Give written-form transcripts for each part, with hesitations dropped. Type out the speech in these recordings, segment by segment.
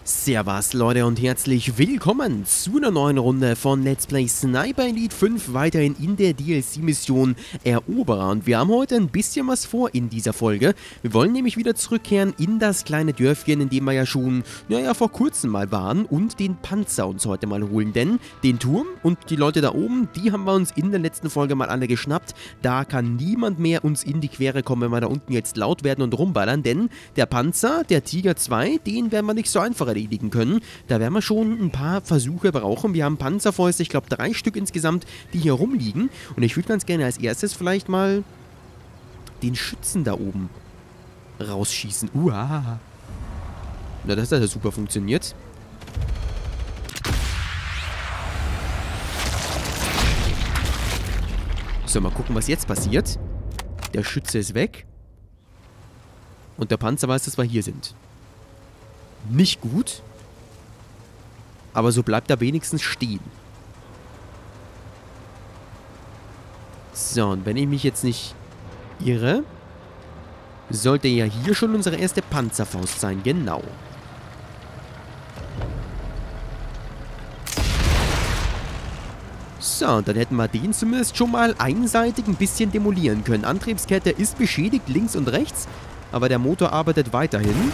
Servus Leute und herzlich willkommen zu einer neuen Runde von Let's Play Sniper Elite 5, weiterhin in der DLC-Mission Eroberer. Und wir haben heute ein bisschen was vor in dieser Folge. Wir wollen nämlich wieder zurückkehren in das kleine Dörfchen, in dem wir ja schon, naja, vor kurzem mal waren und den Panzer uns heute mal holen. Denn den Turm und die Leute da oben, die haben wir uns in der letzten Folge mal alle geschnappt. Da kann niemand mehr uns in die Quere kommen, wenn wir da unten jetzt laut werden und rumballern, denn der Panzer, der Tiger 2, den werden wir nicht so einfach erledigen können. Da werden wir schon ein paar Versuche brauchen. Wir haben Panzerfäuste, ich glaube 3 Stück insgesamt, die hier rumliegen. Und ich würde ganz gerne als erstes vielleicht mal den Schützen da oben rausschießen. Uah. Na, das hat ja super funktioniert. So, mal gucken, was jetzt passiert. Der Schütze ist weg. Und der Panzer weiß, dass wir hier sind. Nicht gut. Aber so bleibt er wenigstens stehen. So, und wenn ich mich jetzt nicht irre, sollte ja hier schon unsere erste Panzerfaust sein. Genau. So, und dann hätten wir den zumindest schon mal einseitig ein bisschen demolieren können. Antriebskette ist beschädigt, links und rechts. Aber der Motor arbeitet weiterhin.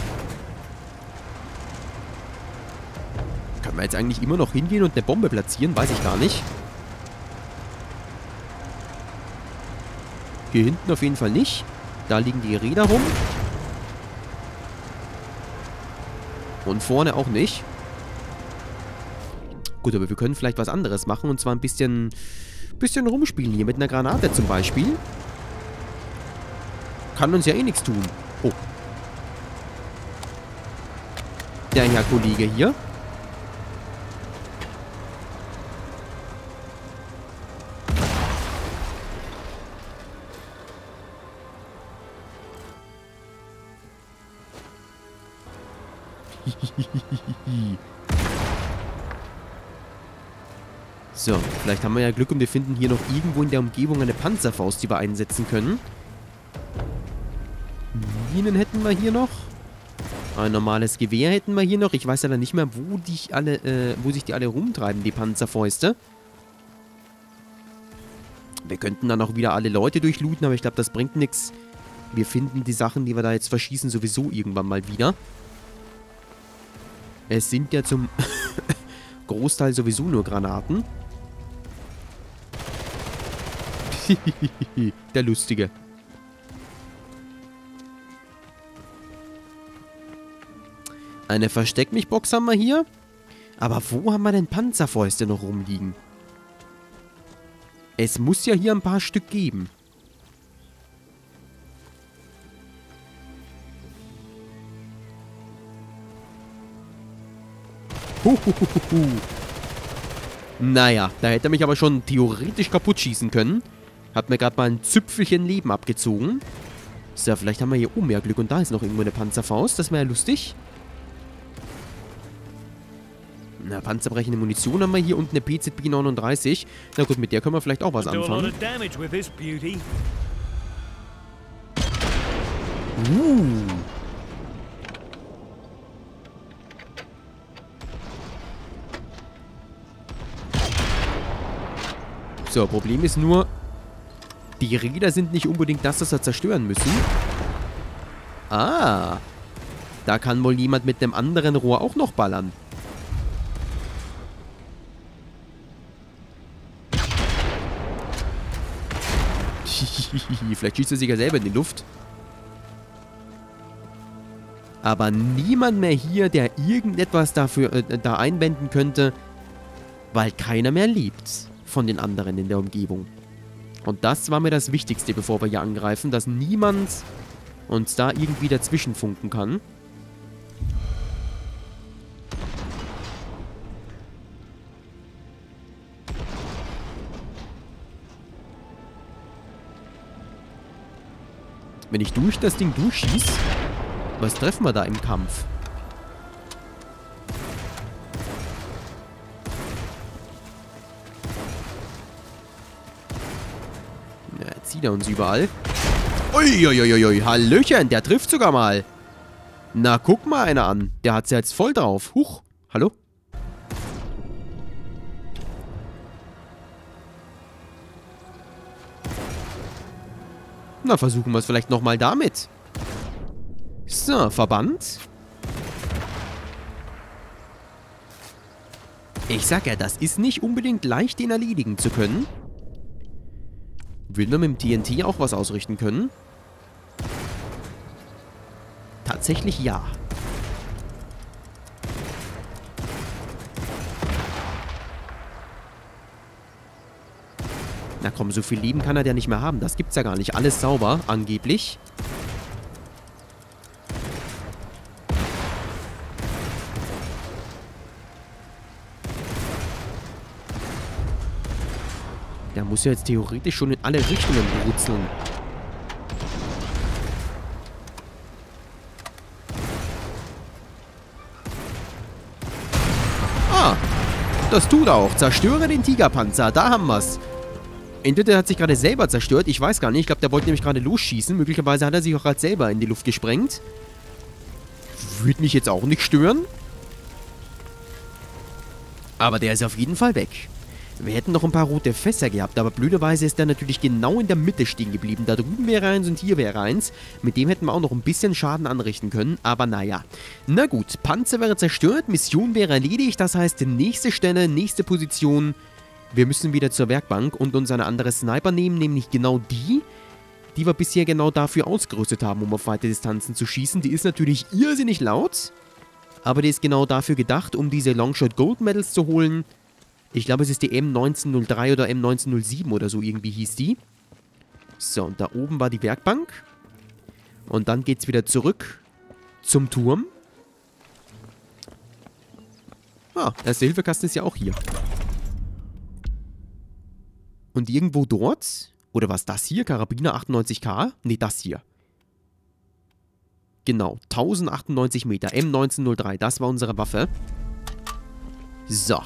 Können wir jetzt eigentlich immer noch hingehen und eine Bombe platzieren? Weiß ich gar nicht. Hier hinten auf jeden Fall nicht. Da liegen die Räder rum. Und vorne auch nicht. Gut, aber wir können vielleicht was anderes machen. Und zwar ein bisschen rumspielen hier mit einer Granate zum Beispiel. Kann uns ja eh nichts tun. Oh. Der Herr Kollege hier. So, vielleicht haben wir ja Glück und wir finden hier noch irgendwo in der Umgebung eine Panzerfaust, die wir einsetzen können. Minen hätten wir hier noch. Ein normales Gewehr hätten wir hier noch. Ich weiß ja dann nicht mehr, wo sich die alle rumtreiben, die Panzerfäuste. Wir könnten dann auch wieder alle Leute durchlooten, aber ich glaube, das bringt nichts. Wir finden die Sachen, die wir da jetzt verschießen, sowieso irgendwann mal wieder. Es sind ja zum Großteil sowieso nur Granaten. Der Lustige. Eine Versteck-mich-Box haben wir hier. Aber wo haben wir denn Panzerfäuste noch rumliegen? Es muss ja hier ein paar Stück geben. Naja, da hätte er mich aber schon theoretisch kaputt schießen können. Hat mir gerade mal ein Züpfelchen Leben abgezogen. So, vielleicht haben wir hier oben mehr Glück und da ist noch irgendwo eine Panzerfaust. Das wäre ja lustig. Na, panzerbrechende Munition haben wir hier und eine PZB 39. Na gut, mit der können wir vielleicht auch was anfangen. So, Problem ist nur, die Räder sind nicht unbedingt das, was wir zerstören müssen. Ah, da kann wohl jemand mit einem anderen Rohr auch noch ballern. Vielleicht schießt er sich ja selber in die Luft. Aber niemand mehr hier, der irgendetwas dafür da einwenden könnte, weil keiner mehr lebt von den anderen in der Umgebung. Und das war mir das Wichtigste, bevor wir hier angreifen, dass niemand uns da irgendwie dazwischen funken kann. Wenn ich durch das Ding durchschieße, was treffen wir da im Kampf? Ja, jetzt sieht er uns überall. Uiuiuiui, Hallöchen, der trifft sogar mal. Na, guck mal einer an. Der hat's ja jetzt voll drauf. Huch. Hallo? Na, versuchen wir es vielleicht nochmal damit. So, Verband. Ich sag ja, das ist nicht unbedingt leicht, den erledigen zu können. Würden wir mit dem TNT auch was ausrichten können? Tatsächlich ja. Na komm, so viel Leben kann er ja nicht mehr haben. Das gibt's ja gar nicht. Alles sauber, angeblich. Der muss ja jetzt theoretisch schon in alle Richtungen brutzeln. Ah, das tut er auch. Zerstöre den Tigerpanzer. Da haben wir's. Entweder hat sich gerade selber zerstört. Ich weiß gar nicht. Ich glaube, der wollte nämlich gerade losschießen. Möglicherweise hat er sich auch gerade selber in die Luft gesprengt. Würde mich jetzt auch nicht stören. Aber der ist auf jeden Fall weg. Wir hätten noch ein paar rote Fässer gehabt, aber blöderweise ist der natürlich genau in der Mitte stehen geblieben. Da drüben wäre eins und hier wäre eins. Mit dem hätten wir auch noch ein bisschen Schaden anrichten können, aber naja. Na gut, Panzer wäre zerstört, Mission wäre erledigt, das heißt nächste Stelle, nächste Position. Wir müssen wieder zur Werkbank und uns eine andere Sniper nehmen, nämlich genau die wir bisher genau dafür ausgerüstet haben, um auf weite Distanzen zu schießen. Die ist natürlich irrsinnig laut, aber die ist genau dafür gedacht, um diese Longshot Gold Medals zu holen. Ich glaube, es ist die M1903 oder M1907 oder so irgendwie hieß die. So, und da oben war die Werkbank. Und dann geht's wieder zurück zum Turm. Ah, der erste Hilfekasten ist ja auch hier. Und irgendwo dort, oder was das hier? Karabiner 98K? Ne, das hier. Genau, 1098 Meter, M1903, das war unsere Waffe. So.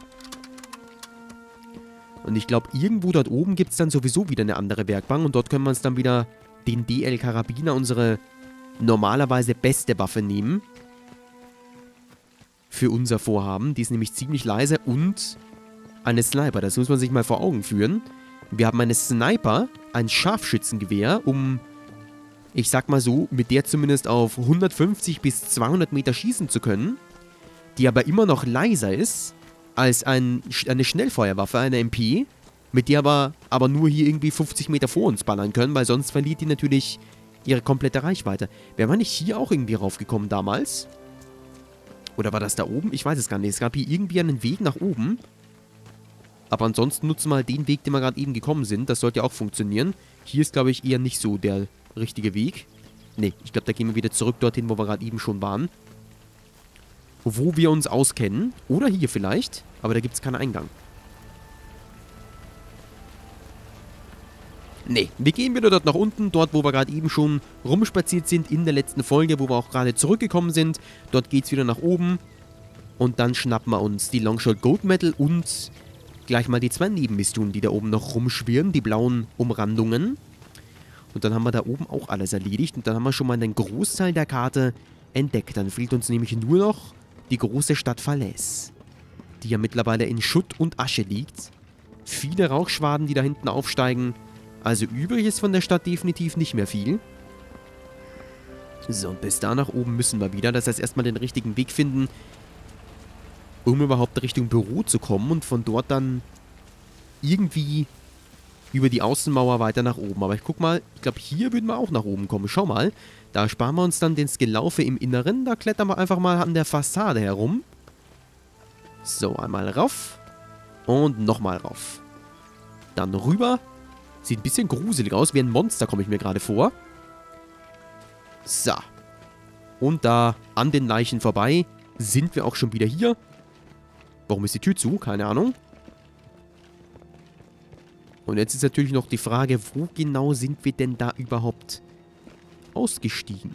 Und ich glaube, irgendwo dort oben gibt es dann sowieso wieder eine andere Werkbank. Und dort können wir uns dann wieder den DL-Karabiner, unsere normalerweise beste Waffe, nehmen. Für unser Vorhaben. Die ist nämlich ziemlich leise und eine Sniper. Das muss man sich mal vor Augen führen. Wir haben eine Sniper, ein Scharfschützengewehr, um, ich sag mal so, mit der zumindest auf 150 bis 200 Meter schießen zu können. Die aber immer noch leiser ist als eine Schnellfeuerwaffe, eine MP, mit der wir aber nur hier irgendwie 50 Meter vor uns ballern können, weil sonst verliert die natürlich ihre komplette Reichweite. Wäre man nicht hier auch irgendwie raufgekommen damals? Oder war das da oben? Ich weiß es gar nicht. Es gab hier irgendwie einen Weg nach oben. Aber ansonsten nutzen wir halt den Weg, den wir gerade eben gekommen sind. Das sollte ja auch funktionieren. Hier ist, glaube ich, eher nicht so der richtige Weg. Ne, ich glaube, da gehen wir wieder zurück dorthin, wo wir gerade eben schon waren. Wo wir uns auskennen. Oder hier vielleicht. Aber da gibt es keinen Eingang. Nee, wir gehen wieder dort nach unten. Dort, wo wir gerade eben schon rumspaziert sind in der letzten Folge. Wo wir auch gerade zurückgekommen sind. Dort geht es wieder nach oben. Und dann schnappen wir uns die Longshot Gold Medal und gleich mal die 2 Nebenmissionen, die da oben noch rumschwirren. Die blauen Umrandungen. Und dann haben wir da oben auch alles erledigt. Und dann haben wir schon mal einen Großteil der Karte entdeckt. Dann fehlt uns nämlich nur noch die große Stadt Falaise, die ja mittlerweile in Schutt und Asche liegt. Viele Rauchschwaden, die da hinten aufsteigen. Also übrig ist von der Stadt definitiv nicht mehr viel. So, und bis da nach oben müssen wir wieder. Das heißt, erstmal den richtigen Weg finden, um überhaupt Richtung Büro zu kommen und von dort dann irgendwie über die Außenmauer weiter nach oben. Aber ich guck mal, ich glaube, hier würden wir auch nach oben kommen. Schau mal, da sparen wir uns dann den Gelaufe im Inneren. Da klettern wir einfach mal an der Fassade herum. So, einmal rauf. Und nochmal rauf. Dann rüber. Sieht ein bisschen gruselig aus. Wie ein Monster komme ich mir gerade vor. So. Und da an den Leichen vorbei sind wir auch schon wieder hier. Warum ist die Tür zu? Keine Ahnung. Und jetzt ist natürlich noch die Frage, wo genau sind wir denn da überhaupt ausgestiegen?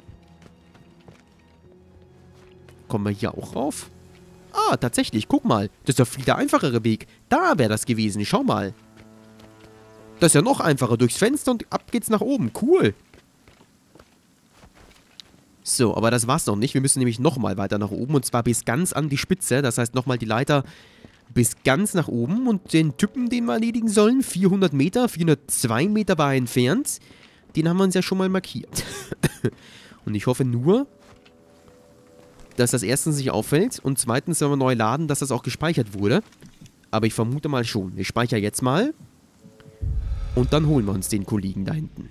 Kommen wir hier auch rauf? Ah, tatsächlich, guck mal. Das ist doch viel der einfachere Weg. Da wäre das gewesen, schau mal. Das ist ja noch einfacher. Durchs Fenster und ab geht's nach oben. Cool. So, aber das war's noch nicht. Wir müssen nämlich nochmal weiter nach oben und zwar bis ganz an die Spitze. Das heißt nochmal die Leiter bis ganz nach oben und den Typen, den wir erledigen sollen, 400 Meter, 402 Meter war er entfernt. Den haben wir uns ja schon mal markiert. Und ich hoffe nur, dass das erstens nicht auffällt und zweitens, wenn wir neu laden, dass das auch gespeichert wurde. Aber ich vermute mal schon. Ich speichere jetzt mal und dann holen wir uns den Kollegen da hinten.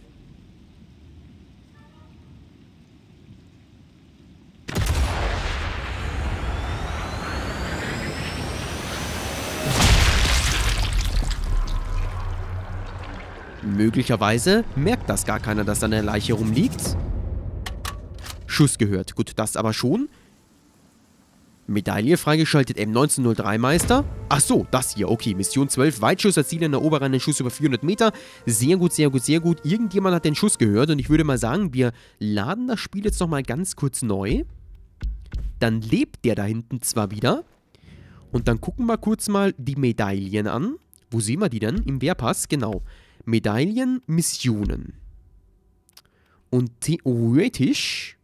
Möglicherweise merkt das gar keiner, dass da eine Leiche rumliegt. Schuss gehört. Gut, das aber schon. Medaille freigeschaltet, M1903 Meister. Ach so, das hier. Okay, Mission 12. Weitschuss erzielen, eroberer einen Schuss über 400 Meter. Sehr gut, sehr gut, sehr gut. Irgendjemand hat den Schuss gehört und ich würde mal sagen, wir laden das Spiel jetzt nochmal ganz kurz neu. Dann lebt der da hinten zwar wieder. Und dann gucken wir kurz mal die Medaillen an. Wo sehen wir die denn? Im Wehrpass, genau. Medaillen, Missionen. Und theoretisch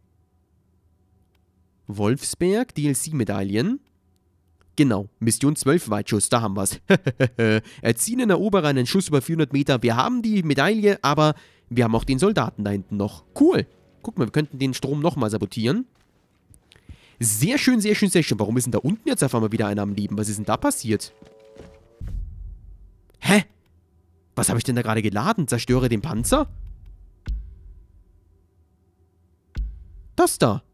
Wolfsberg, DLC-Medaillen. Genau, Mission 12 Weitschuss, da haben wir es. Erziehen einen Eroberer einen Schuss über 400 Meter. Wir haben die Medaille, aber wir haben auch den Soldaten da hinten noch. Cool. Guck mal, wir könnten den Strom nochmal sabotieren. Sehr schön, sehr schön, sehr schön. Warum ist denn da unten jetzt auf einmal wieder einer am Leben? Was ist denn da passiert? Hä? Was habe ich denn da gerade geladen? Zerstöre den Panzer? Das da.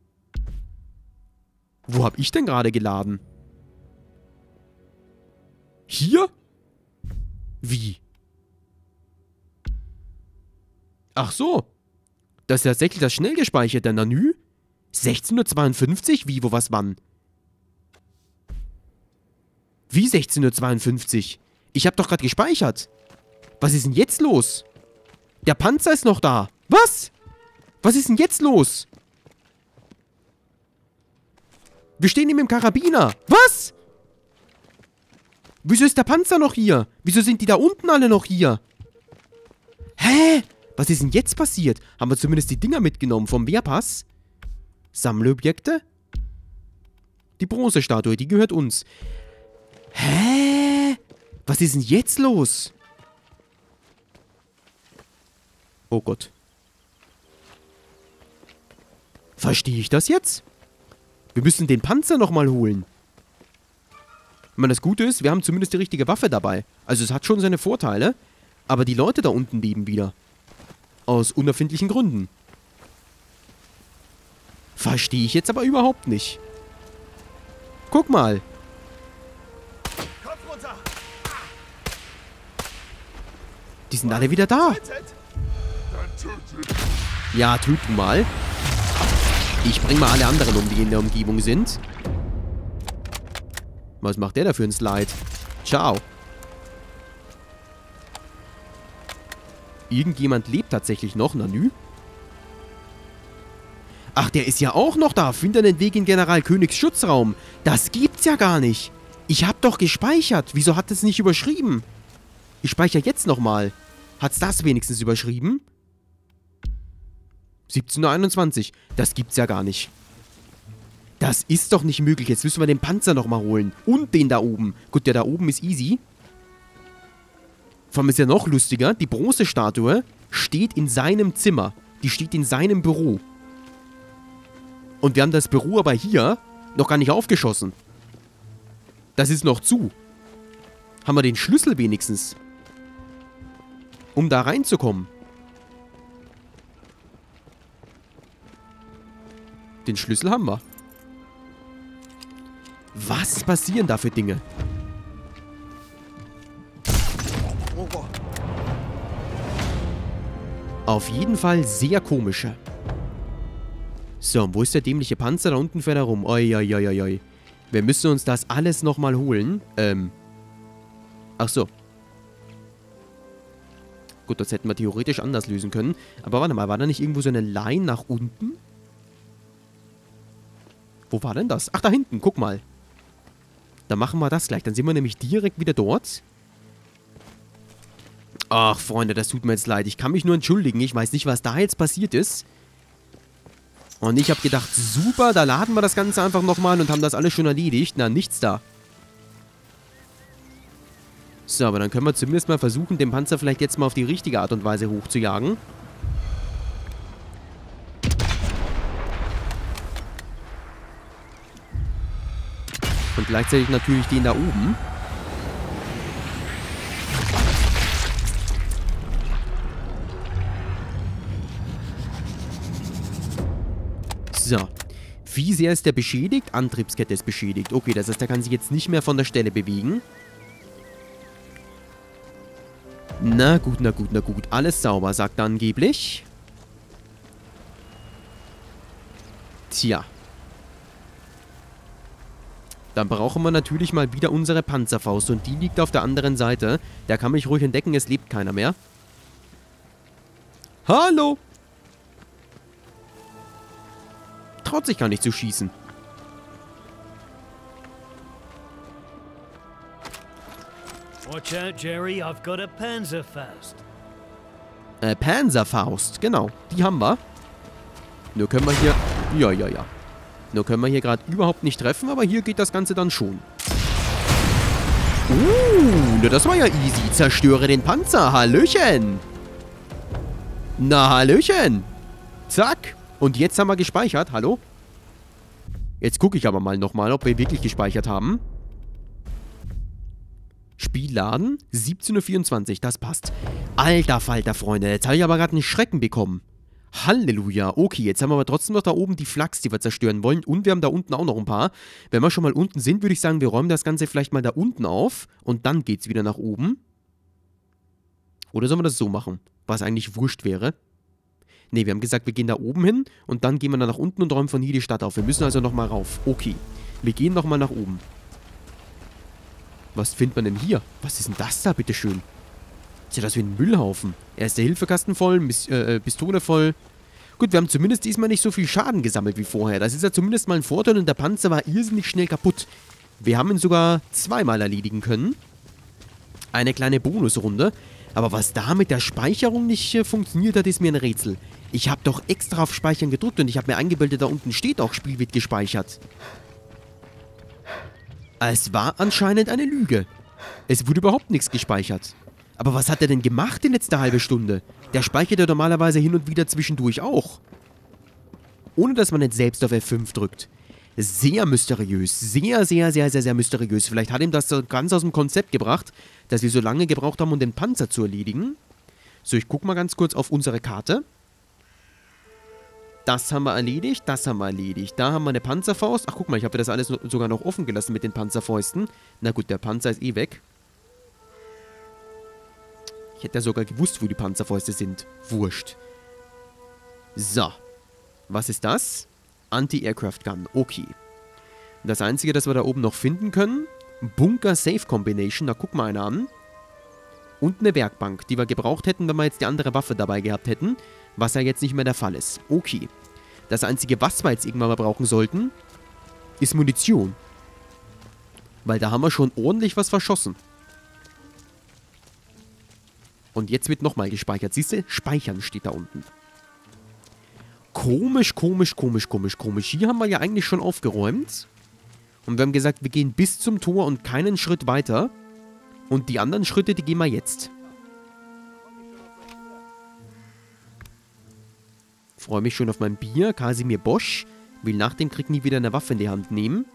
Wo habe ich denn gerade geladen? Hier? Wie? Ach so. Das ist tatsächlich das schnell gespeicherte Nanü? 16:52? Wie, wo, was, wann? Wie 16:52? Ich habe doch gerade gespeichert. Was ist denn jetzt los? Der Panzer ist noch da. Was? Was ist denn jetzt los? Wir stehen ihm im Karabiner. Was? Wieso ist der Panzer noch hier? Wieso sind die da unten alle noch hier? Hä? Was ist denn jetzt passiert? Haben wir zumindest die Dinger mitgenommen vom Wehrpass? Sammlobjekte? Die Bronzestatue, die gehört uns. Hä? Was ist denn jetzt los? Oh Gott. Verstehe ich das jetzt? Wir müssen den Panzer nochmal holen. Ich meine, das Gute ist, wir haben zumindest die richtige Waffe dabei. Also es hat schon seine Vorteile. Aber die Leute da unten leben wieder. Aus unerfindlichen Gründen. Verstehe ich jetzt aber überhaupt nicht. Guck mal. Die sind alle wieder da. Ja, töten mal. Ich bring mal alle anderen um, die in der Umgebung sind. Was macht der da für ein Slide? Ciao. Irgendjemand lebt tatsächlich noch, Nanü? Ach, der ist ja auch noch da. Finde den Weg in General Königs Schutzraum. Das gibt's ja gar nicht. Ich hab doch gespeichert. Wieso hat es nicht überschrieben? Ich speichere jetzt nochmal. Hat's das wenigstens überschrieben? 17:21. Das gibt's ja gar nicht. Das ist doch nicht möglich. Jetzt müssen wir den Panzer nochmal holen. Und den da oben. Gut, der da oben ist easy. Vor allem ist ja noch lustiger. Die Bronzestatue steht in seinem Zimmer. Die steht in seinem Büro. Und wir haben das Büro aber hier noch gar nicht aufgeschossen. Das ist noch zu. Haben wir den Schlüssel wenigstens? Um da reinzukommen. Den Schlüssel haben wir. Was passieren da für Dinge? Auf jeden Fall sehr komische. So, wo ist der dämliche Panzer? Da unten fährt er rum. Oi, oi, oi, oi. Wir müssen uns das alles nochmal holen. Ach so. Gut, das hätten wir theoretisch anders lösen können. Aber warte mal, war da nicht irgendwo so eine Line nach unten? Wo war denn das? Ach, da hinten, guck mal. Dann machen wir das gleich. Dann sind wir nämlich direkt wieder dort. Ach, Freunde, das tut mir jetzt leid. Ich kann mich nur entschuldigen. Ich weiß nicht, was da jetzt passiert ist. Und ich habe gedacht, super, da laden wir das Ganze einfach nochmal und haben das alles schon erledigt. Na, nichts da. So, aber dann können wir zumindest mal versuchen, den Panzer vielleicht jetzt mal auf die richtige Art und Weise hochzujagen. Und gleichzeitig natürlich den da oben. So. Wie sehr ist der beschädigt? Antriebskette ist beschädigt. Okay, das heißt, der kann sich jetzt nicht mehr von der Stelle bewegen. Na gut, na gut, na gut. Alles sauber, sagt er angeblich. Tja. Dann brauchen wir natürlich mal wieder unsere Panzerfaust. Und die liegt auf der anderen Seite. Der kann mich ruhig entdecken, es lebt keiner mehr. Hallo! Traut sich gar nicht zu schießen. Watch out, Jerry, I've got a Panzerfaust. Panzerfaust, genau. Die haben wir. Nur können wir hier... Ja. Nur können wir hier gerade überhaupt nicht treffen, aber hier geht das Ganze dann schon. Na, das war ja easy. Zerstöre den Panzer. Hallöchen. Na, Hallöchen. Zack. Und jetzt haben wir gespeichert. Hallo? Jetzt gucke ich aber mal nochmal, ob wir wirklich gespeichert haben. Spiel laden. 17:24 Uhr. Das passt. Alter Falter, Freunde. Jetzt habe ich aber gerade einen Schrecken bekommen. Halleluja. Okay, jetzt haben wir aber trotzdem noch da oben die Flaks, die wir zerstören wollen. Und wir haben da unten auch noch ein paar. Wenn wir schon mal unten sind, würde ich sagen, wir räumen das Ganze vielleicht mal da unten auf. Und dann geht es wieder nach oben. Oder sollen wir das so machen? Was eigentlich wurscht wäre. Ne, wir haben gesagt, wir gehen da oben hin. Und dann gehen wir dann nach unten und räumen von hier die Stadt auf. Wir müssen also nochmal rauf. Okay. Wir gehen nochmal nach oben. Was findet man denn hier? Was ist denn das da, bitteschön? Sieht das wie ein Müllhaufen. Erster Hilfekasten voll, Pistole voll. Gut, wir haben zumindest diesmal nicht so viel Schaden gesammelt wie vorher. Das ist ja zumindest mal ein Vorteil und der Panzer war irrsinnig schnell kaputt. Wir haben ihn sogar zweimal erledigen können. Eine kleine Bonusrunde. Aber was da mit der Speicherung nicht funktioniert hat, ist mir ein Rätsel. Ich habe doch extra auf Speichern gedrückt und ich habe mir eingebildet, da unten steht auch, Spiel wird gespeichert. Es war anscheinend eine Lüge. Es wurde überhaupt nichts gespeichert. Aber was hat er denn gemacht die letzte halbe Stunde? Der speichert ja normalerweise hin und wieder zwischendurch auch. Ohne dass man jetzt selbst auf F5 drückt. Sehr mysteriös. Sehr, sehr, sehr, sehr, sehr mysteriös. Vielleicht hat ihm das so ganz aus dem Konzept gebracht, dass wir so lange gebraucht haben, um den Panzer zu erledigen. So, ich gucke mal ganz kurz auf unsere Karte. Das haben wir erledigt, das haben wir erledigt. Da haben wir eine Panzerfaust. Ach, guck mal, ich habe das alles sogar noch offen gelassen mit den Panzerfäusten. Na gut, der Panzer ist eh weg. Ich hätte ja sogar gewusst, wo die Panzerfäuste sind. Wurscht. So. Was ist das? Anti-Aircraft Gun. Okay. Das Einzige, das wir da oben noch finden können, Bunker-Safe-Combination. Da guck mal einer an. Und eine Werkbank, die wir gebraucht hätten, wenn wir jetzt die andere Waffe dabei gehabt hätten. Was ja jetzt nicht mehr der Fall ist. Okay. Das Einzige, was wir jetzt irgendwann mal brauchen sollten, ist Munition. Weil da haben wir schon ordentlich was verschossen. Und jetzt wird nochmal gespeichert. Siehst du? Speichern steht da unten. Komisch, komisch, komisch, komisch, komisch. Hier haben wir ja eigentlich schon aufgeräumt. Und wir haben gesagt, wir gehen bis zum Tor und keinen Schritt weiter. Und die anderen Schritte, die gehen wir jetzt. Freue mich schon auf mein Bier. Kasimir Bosch will nach dem Krieg nie wieder eine Waffe in die Hand nehmen.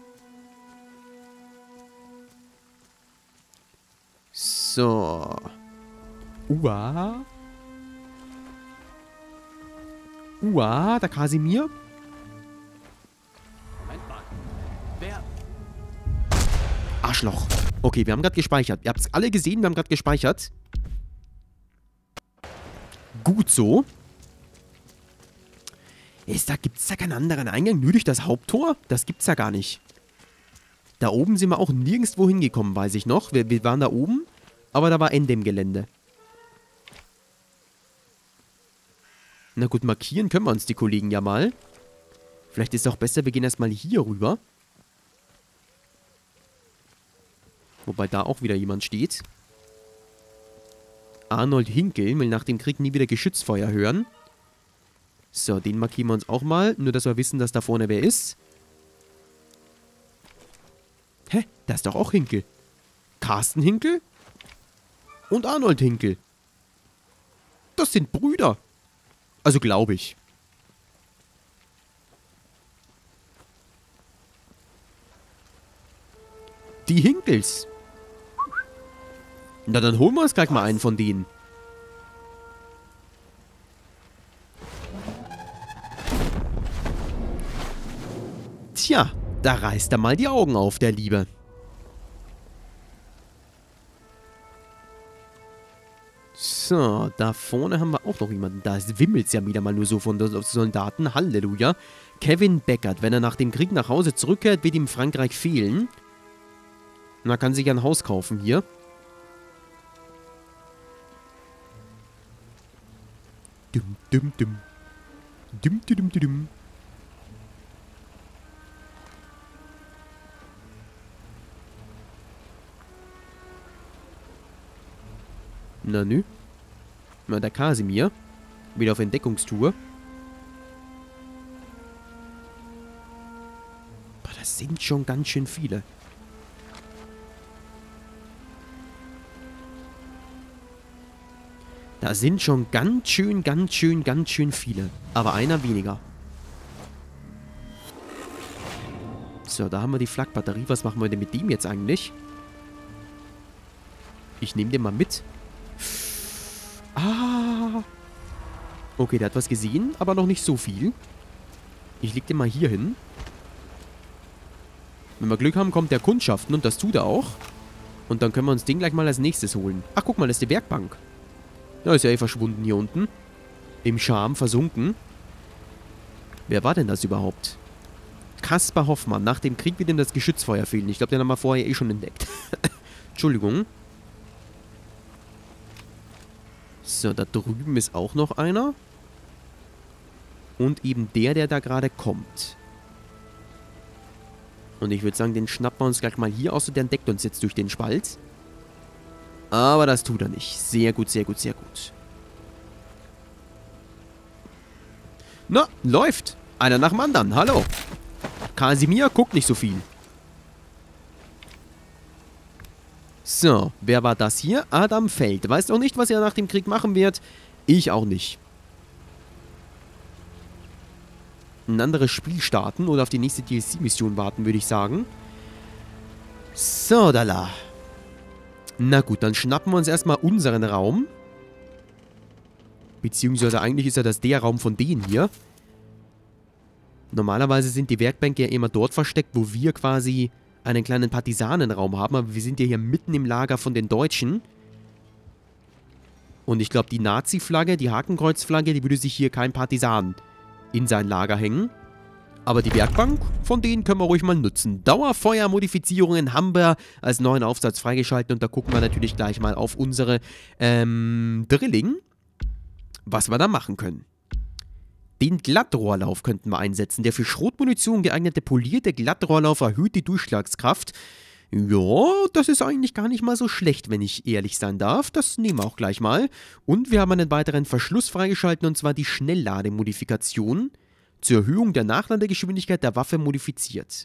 So. Uah. Uah, der Kasimir. Arschloch. Okay, wir haben gerade gespeichert. Ihr habt es alle gesehen, wir haben gerade gespeichert. Gut so. Gibt es da keinen anderen Eingang? Nur durch das Haupttor? Das gibt's ja gar nicht. Da oben sind wir auch nirgendwo hingekommen, weiß ich noch. Wir waren da oben, aber da war Ende im Gelände. Na gut, markieren können wir uns die Kollegen ja mal. Vielleicht ist es auch besser, wir gehen erstmal hier rüber. Wobei da auch wieder jemand steht. Arnold Hinkel will nach dem Krieg nie wieder Geschützfeuer hören. So, den markieren wir uns auch mal. Nur, dass wir wissen, dass da vorne wer ist. Hä? Da ist doch auch Hinkel. Carsten Hinkel? Und Arnold Hinkel. Das sind Brüder. Also glaube ich. Die Hinkels. Na, dann holen wir uns gleich mal einen von denen. Tja, da reißt er mal die Augen auf, der Liebe. So, da vorne haben wir auch noch jemanden. Da wimmelt es ja wieder mal nur so von Soldaten. Halleluja. Kevin Beckert, wenn er nach dem Krieg nach Hause zurückkehrt, wird ihm Frankreich fehlen. Und er kann sich ein Haus kaufen hier. Dum, dum, dum. Dum, dum, dum, dum. Na nü. Na, der Kasimir. Wieder auf Entdeckungstour. Boah, das sind schon ganz schön viele. Da sind schon ganz schön viele. Aber einer weniger. So, da haben wir die Flakbatterie. Was machen wir denn mit dem jetzt eigentlich? Ich nehme den mal mit. Ah. Okay, der hat was gesehen, aber noch nicht so viel. Ich leg den mal hier hin. Wenn wir Glück haben, kommt der Kundschaften und das tut er auch. Und dann können wir uns den gleich mal als nächstes holen. Ach, guck mal, das ist die Werkbank. Da ist ja eh verschwunden hier unten. Im Charme versunken. Wer war denn das überhaupt? Kaspar Hoffmann. Nach dem Krieg wird ihm das Geschützfeuer fehlen. Ich glaube, den haben wir vorher eh schon entdeckt. Entschuldigung. So, da drüben ist auch noch einer. Und eben der da gerade kommt. Und ich würde sagen, den schnappen wir uns gleich mal hier aus und der entdeckt uns jetzt durch den Spalt. Aber das tut er nicht. Sehr gut, sehr gut, sehr gut. Na, läuft. Einer nach dem anderen. Hallo. Kasimir guckt nicht so viel. So, wer war das hier? Adam Feld. Weiß auch nicht, was er nach dem Krieg machen wird. Ich auch nicht. Ein anderes Spiel starten oder auf die nächste DLC-Mission warten, würde ich sagen. So, da. Na gut, dann schnappen wir uns erstmal unseren Raum. Beziehungsweise eigentlich ist ja das der Raum von denen hier. Normalerweise sind die Werkbänke ja immer dort versteckt, wo wir quasi einen kleinen Partisanenraum haben. Aber wir sind ja hier mitten im Lager von den Deutschen. Und ich glaube, die Nazi-Flagge, die Hakenkreuz-Flagge, die würde sich hier kein Partisan in sein Lager hängen. Aber die Werkbank, von denen können wir ruhig mal nutzen. Dauerfeuermodifizierungen haben wir als neuen Aufsatz freigeschaltet. Und da gucken wir natürlich gleich mal auf unsere Drilling, was wir da machen können. Den Glattrohrlauf könnten wir einsetzen. Der für Schrotmunition geeignete polierte Glattrohrlauf erhöht die Durchschlagskraft. Ja, das ist eigentlich gar nicht mal so schlecht, wenn ich ehrlich sein darf. Das nehmen wir auch gleich mal. Und wir haben einen weiteren Verschluss freigeschaltet, und zwar die Schnelllademodifikation. Zur Erhöhung der Nachladegeschwindigkeit der Waffe modifiziert.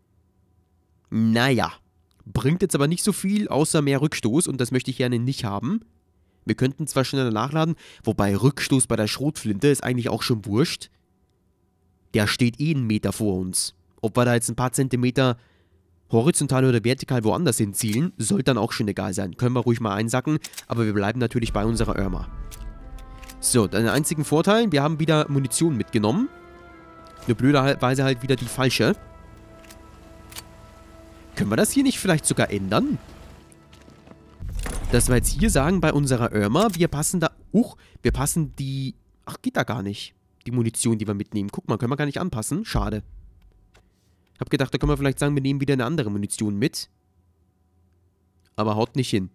Naja, bringt jetzt aber nicht so viel, außer mehr Rückstoß, und das möchte ich gerne nicht haben. Wir könnten zwar schneller nachladen, wobei Rückstoß bei der Schrotflinte ist eigentlich auch schon wurscht. Der steht eh einen Meter vor uns. Ob wir da jetzt ein paar Zentimeter horizontal oder vertikal woanders hinzielen, sollte dann auch schon egal sein. Können wir ruhig mal einsacken, aber wir bleiben natürlich bei unserer Irma. So, den einzigen Vorteil, wir haben wieder Munition mitgenommen. Nur blöderweise halt wieder die falsche. Können wir das hier nicht vielleicht sogar ändern? Dass wir jetzt hier sagen, bei unserer Irma, wir passen da... wir passen die... Ach, geht da gar nicht. Die Munition, die wir mitnehmen. Guck mal, können wir gar nicht anpassen. Schade. Hab gedacht, da können wir vielleicht sagen, wir nehmen wieder eine andere Munition mit. Aber haut nicht hin.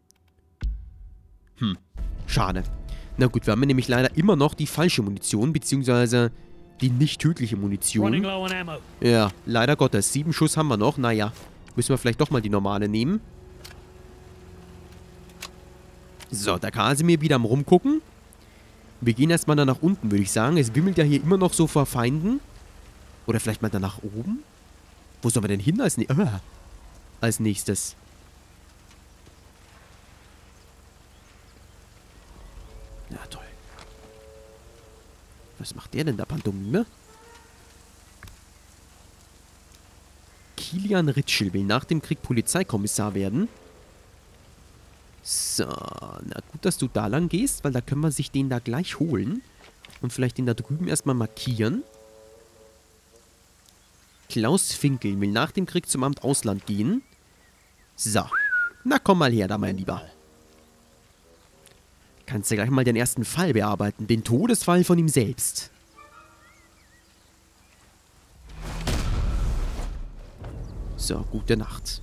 Schade. Na gut, wir haben nämlich leider immer noch die falsche Munition, beziehungsweise die nicht tödliche Munition. Ja, leider Gottes. 7 Schuss haben wir noch. Naja, müssen wir vielleicht doch mal die normale nehmen. So, der Kasimir wieder am Rumgucken. Wir gehen erstmal da nach unten, würde ich sagen. Es wimmelt ja hier immer noch so vor Feinden. Oder vielleicht mal da nach oben? Wo sollen wir denn hin als nächstes? Ja, toll. Was macht der denn da, Pantomime? Kilian Ritschel will nach dem Krieg Polizeikommissar werden. So, na gut, dass du da lang gehst, weil da können wir sich den da gleich holen. Und vielleicht den da drüben erstmal markieren. Klaus Finkel will nach dem Krieg zum Amt Ausland gehen. So, na komm mal her da, mein Lieber. Kannst du gleich mal den ersten Fall bearbeiten, den Todesfall von ihm selbst. So, gute Nacht.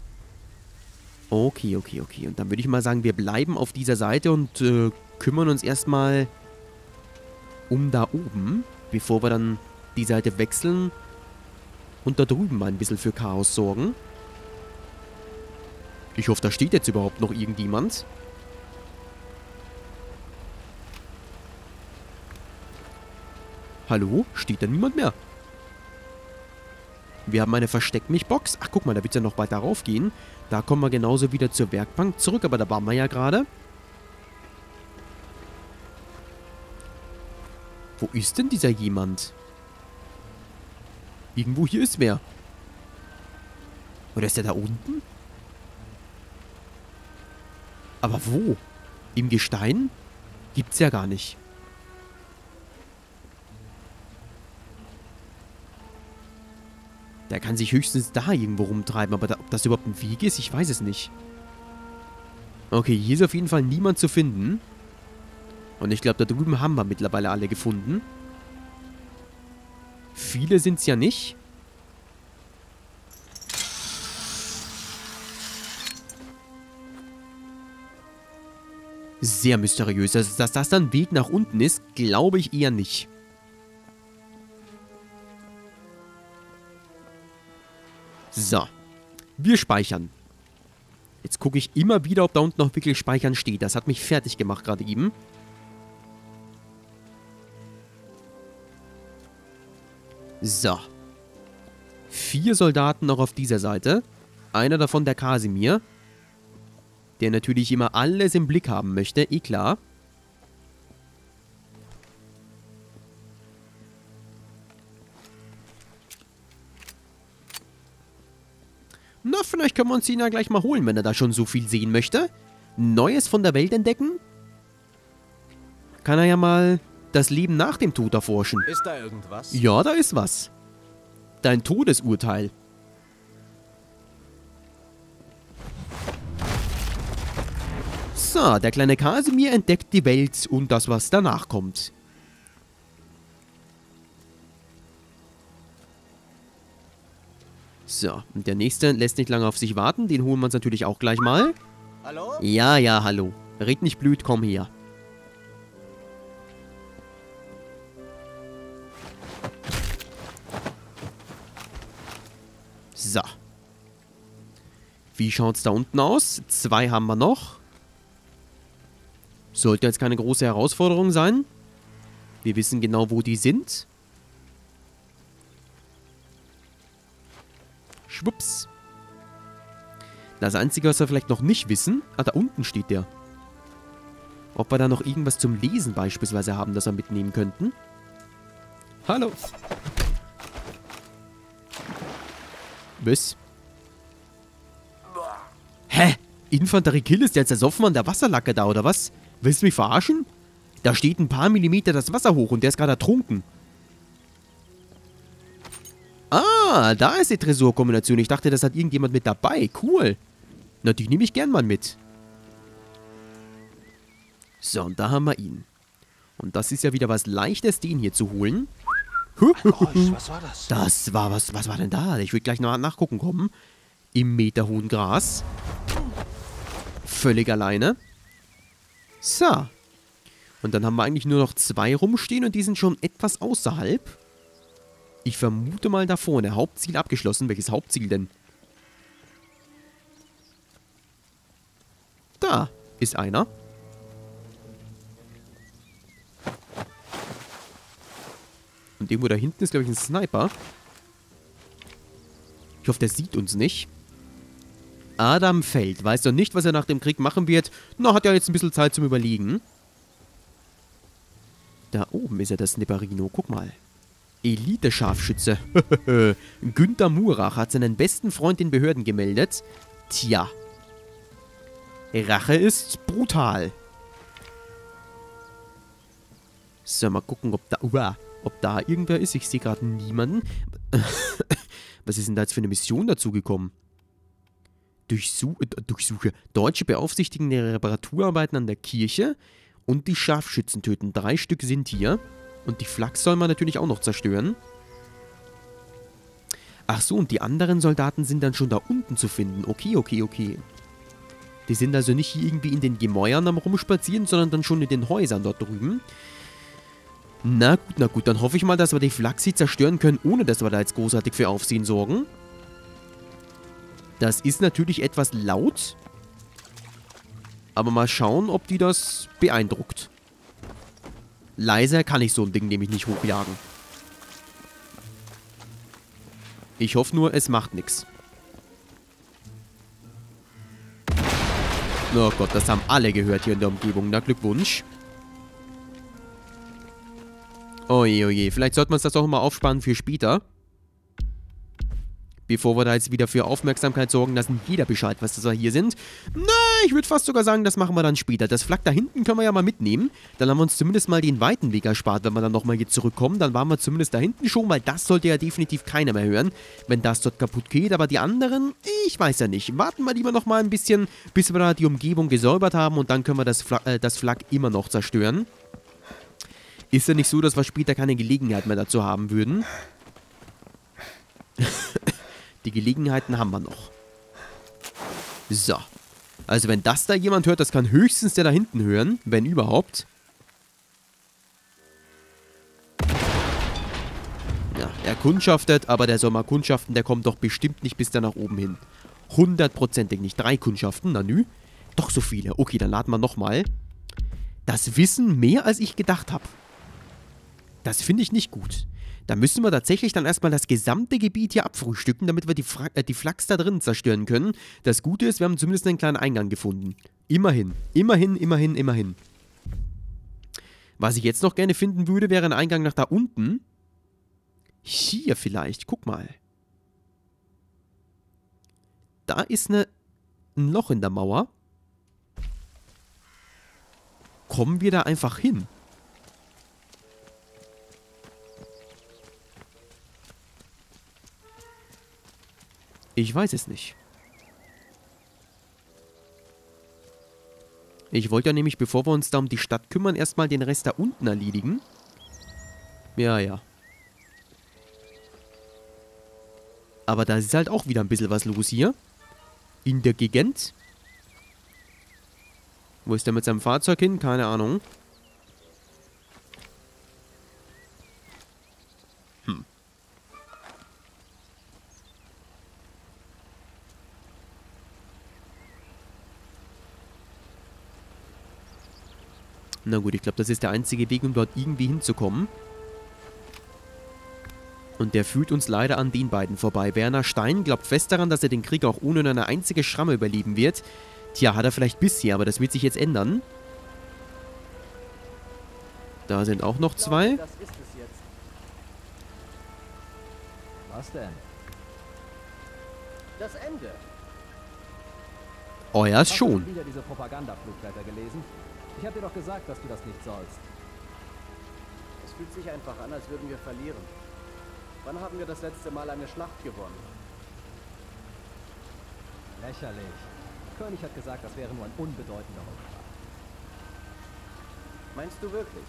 Okay. Und dann würde ich mal sagen, wir bleiben auf dieser Seite und kümmern uns erstmal um da oben, bevor wir dann die Seite wechseln und da drüben mal ein bisschen für Chaos sorgen. Ich hoffe, da steht jetzt überhaupt noch irgendjemand. Hallo? Steht da niemand mehr? Wir haben eine Versteck-mich-Box. Ach, guck mal, da wird es ja noch weiter raufgehen. Da kommen wir genauso wieder zur Werkbank zurück, aber da waren wir ja gerade. Wo ist denn dieser jemand? Irgendwo hier ist wer. Oder ist der da unten? Aber wo? Im Gestein? Gibt's ja gar nicht. Der kann sich höchstens da irgendwo rumtreiben, aber ob das überhaupt ein Weg ist, ich weiß es nicht. Okay, hier ist auf jeden Fall niemand zu finden. Und ich glaube, da drüben haben wir mittlerweile alle gefunden. Viele sind es ja nicht. Sehr mysteriös. Also, dass das dann ein Weg nach unten ist, glaube ich eher nicht. So. Wir speichern. Jetzt gucke ich immer wieder, ob da unten noch wirklich Speichern steht. Das hat mich fertig gemacht gerade eben. So. 4 Soldaten noch auf dieser Seite. Einer davon der Kasimir. Der natürlich immer alles im Blick haben möchte. Eh klar. Na, vielleicht können wir uns ihn ja gleich mal holen, wenn er da schon so viel sehen möchte. Neues von der Welt entdecken? Kann er ja mal das Leben nach dem Tod erforschen. Ist da irgendwas? Ja, da ist was. Dein Todesurteil. So, der kleine Kasimir entdeckt die Welt und das, was danach kommt. So, und der nächste lässt nicht lange auf sich warten. Den holen wir uns natürlich auch gleich mal. Hallo? Ja, hallo. Red nicht blöd, komm her. So. Wie schaut's da unten aus? 2 haben wir noch. Sollte jetzt keine große Herausforderung sein. Wir wissen genau, wo die sind. Schwupps. Das Einzige, was wir vielleicht noch nicht wissen... Ah, da unten steht der. Ob wir da noch irgendwas zum Lesen beispielsweise haben, das wir mitnehmen könnten. Hallo. Was? Hä? Infanterie-Kill ist jetzt ersoffen an der Wasserlacke da, oder was? Willst du mich verarschen? Da steht ein paar Millimeter das Wasser hoch und der ist gerade ertrunken. Ah, da ist die Tresorkombination. Ich dachte, das hat irgendjemand mit dabei. Cool. Na, die nehme ich gern mal mit. So, und da haben wir ihn. Und das ist ja wieder was Leichtes, den hier zu holen. Was war das? Das war was. Was war denn da? Ich will gleich noch nachgucken kommen. Im meterhohen Gras. Völlig alleine. So. Und dann haben wir eigentlich nur noch 2 rumstehen und die sind schon etwas außerhalb. Ich vermute mal da vorne. Hauptziel abgeschlossen. Welches Hauptziel denn? Da ist einer. Und irgendwo da hinten ist, glaube ich, ein Sniper. Ich hoffe, der sieht uns nicht. Adam Feld. Weiß doch nicht, was er nach dem Krieg machen wird. Na, hat ja jetzt ein bisschen Zeit zum Überlegen. Da oben ist er, der Snipperino. Guck mal. Elite-Scharfschütze. Günther Murach hat seinen besten Freund den Behörden gemeldet. Tja. Rache ist brutal. So, mal gucken, ob da irgendwer ist. Ich sehe gerade niemanden. Was ist denn da jetzt für eine Mission dazu gekommen? Durchsuche. Deutsche beaufsichtigen die Reparaturarbeiten an der Kirche und die Scharfschützen töten. 3 Stück sind hier. Und die Flak soll man natürlich auch noch zerstören. Ach so, und die anderen Soldaten sind dann schon da unten zu finden. Okay, okay, okay. Die sind also nicht hier irgendwie in den Gemäuern am Rumspazieren, sondern dann schon in den Häusern dort drüben. Na gut, dann hoffe ich mal, dass wir die Flaxi zerstören können, ohne dass wir da jetzt großartig für Aufsehen sorgen. Das ist natürlich etwas laut. Aber mal schauen, ob die das beeindruckt. Leiser kann ich so ein Ding nämlich nicht hochjagen. Ich hoffe nur, es macht nichts. Oh Gott, das haben alle gehört hier in der Umgebung. Na, Glückwunsch. Oje, oje. Vielleicht sollten wir uns das auch mal aufsparen für später. Bevor wir da jetzt wieder für Aufmerksamkeit sorgen, lassen jeder Bescheid, was das hier sind. Na, ich würde fast sogar sagen, das machen wir dann später. Das Flak da hinten können wir ja mal mitnehmen. Dann haben wir uns zumindest mal den weiten Weg erspart, wenn wir dann nochmal hier zurückkommen. Dann waren wir zumindest da hinten schon, weil das sollte ja definitiv keiner mehr hören, wenn das dort kaputt geht. Aber die anderen, ich weiß ja nicht. Warten wir lieber nochmal ein bisschen, bis wir da die Umgebung gesäubert haben und dann können wir das Flak immer noch zerstören. Ist ja nicht so, dass wir später keine Gelegenheit mehr dazu haben würden. Die Gelegenheiten haben wir noch. So. Also wenn das da jemand hört, das kann höchstens der da hinten hören. Wenn überhaupt. Ja, er kundschaftet, aber der soll mal kundschaften, der kommt doch bestimmt nicht bis da nach oben hin. 100%ig nicht. 3 Kundschaften, na nü. Doch so viele. Okay, dann laden wir nochmal. Das Wissen mehr, als ich gedacht habe. Das finde ich nicht gut. Da müssen wir tatsächlich dann erstmal das gesamte Gebiet hier abfrühstücken, damit wir die Flaks da drin zerstören können. Das Gute ist, wir haben zumindest einen kleinen Eingang gefunden. Immerhin. Immerhin, immerhin, immerhin. Was ich jetzt noch gerne finden würde, wäre ein Eingang nach da unten. Hier vielleicht. Guck mal. Da ist ein Loch in der Mauer. Kommen wir da einfach hin? Ich weiß es nicht. Ich wollte ja nämlich, bevor wir uns da um die Stadt kümmern, erstmal den Rest da unten erledigen. Ja, ja. Aber da ist halt auch wieder ein bisschen was los hier. In der Gegend. Wo ist der mit seinem Fahrzeug hin? Keine Ahnung. Na gut, ich glaube, das ist der einzige Weg, um dort irgendwie hinzukommen. Und der führt uns leider an den beiden vorbei. Werner Stein glaubt fest daran, dass er den Krieg auch ohne eine einzige Schramme überleben wird. Tja, hat er vielleicht bisher, aber das wird sich jetzt ändern. Da sind auch noch 2. Das ist es jetzt. Was denn? Das Ende. Oh ja, ist schon. Hast du wieder diese Propagandaflugblätter gelesen? Ich habe dir doch gesagt, dass du das nicht sollst. Es fühlt sich einfach an, als würden wir verlieren. Wann haben wir das letzte Mal eine Schlacht gewonnen? Lächerlich. König hat gesagt, das wäre nur ein unbedeutender Rückschlag. Meinst du wirklich?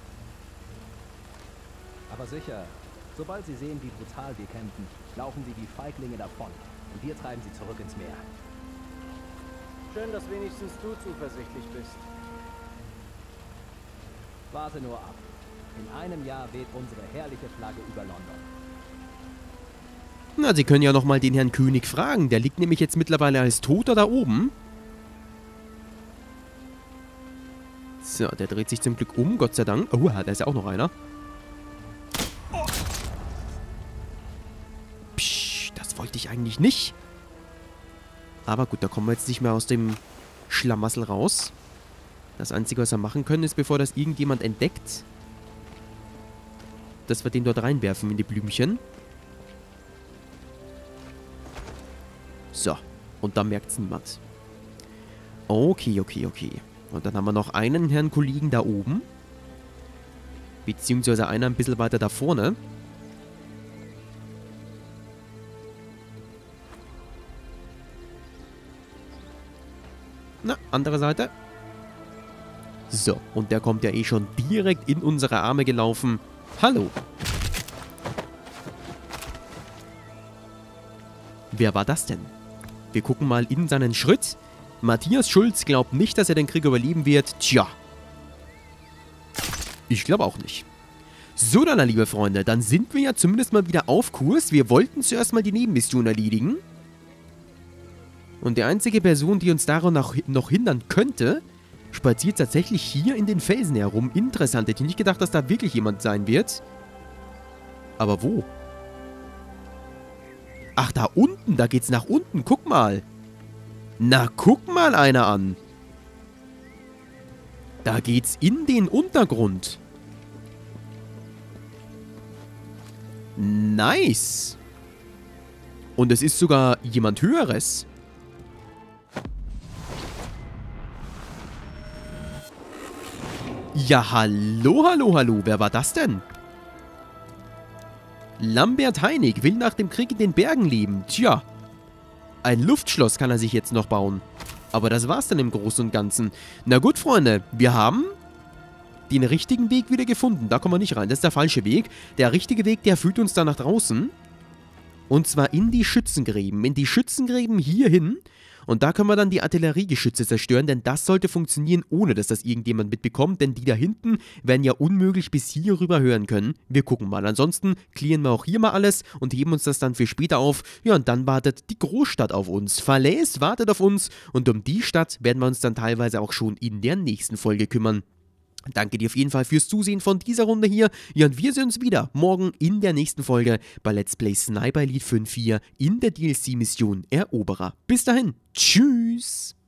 Aber sicher. Sobald sie sehen, wie brutal wir kämpfen, laufen sie wie Feiglinge davon. Und wir treiben sie zurück ins Meer. Schön, dass wenigstens du zuversichtlich bist. Warte nur ab. In einem Jahr weht unsere herrliche Flagge über London. Na, Sie können ja nochmal den Herrn König fragen. Der liegt nämlich jetzt mittlerweile als Toter da oben. So, der dreht sich zum Glück um, Gott sei Dank. Oh, da ist ja auch noch einer. wollte ich eigentlich nicht. Aber gut, da kommen wir jetzt nicht mehr aus dem Schlamassel raus. Das Einzige, was wir machen können, ist, bevor das irgendjemand entdeckt, dass wir den dort reinwerfen in die Blümchen. So, und da merkt es niemand. Okay. Und dann haben wir noch einen Herrn Kollegen da oben. Beziehungsweise einer ein bisschen weiter da vorne. Na, andere Seite. So, und der kommt ja eh schon direkt in unsere Arme gelaufen. Hallo. Wer war das denn? Wir gucken mal in seinen Schritt. Matthias Schulz glaubt nicht, dass er den Krieg überleben wird. Tja. Ich glaube auch nicht. So dann, liebe Freunde, dann sind wir ja zumindest mal wieder auf Kurs. Wir wollten zuerst mal die Nebenmission erledigen. Und die einzige Person, die uns daran noch hindern könnte, spaziert tatsächlich hier in den Felsen herum. Interessant, hätte ich nicht gedacht, dass da wirklich jemand sein wird. Aber wo? Ach, da unten, da geht's nach unten, guck mal. Na, guck mal einer an. Da geht's in den Untergrund. Nice. Und es ist sogar jemand Höheres. Ja, hallo. Wer war das denn? Lambert Heinig will nach dem Krieg in den Bergen leben. Tja. Ein Luftschloss kann er sich jetzt noch bauen. Aber das war's dann im Großen und Ganzen. Na gut, Freunde. Wir haben den richtigen Weg wieder gefunden. Da kommen wir nicht rein. Das ist der falsche Weg. Der richtige Weg, der führt uns da nach draußen. Und zwar in die Schützengräben. In die Schützengräben hierhin. Und da können wir dann die Artilleriegeschütze zerstören, denn das sollte funktionieren, ohne dass das irgendjemand mitbekommt, denn die da hinten werden ja unmöglich bis hier rüber hören können. Wir gucken mal. Ansonsten clearen wir auch hier mal alles und heben uns das dann für später auf. Ja, und dann wartet die Großstadt auf uns. Falaise wartet auf uns und um die Stadt werden wir uns dann teilweise auch schon in der nächsten Folge kümmern. Danke dir auf jeden Fall fürs Zusehen von dieser Runde hier. Ja, und wir sehen uns wieder morgen in der nächsten Folge bei Let's Play Sniper Elite 5.4 in der DLC-Mission Eroberer. Bis dahin, tschüss!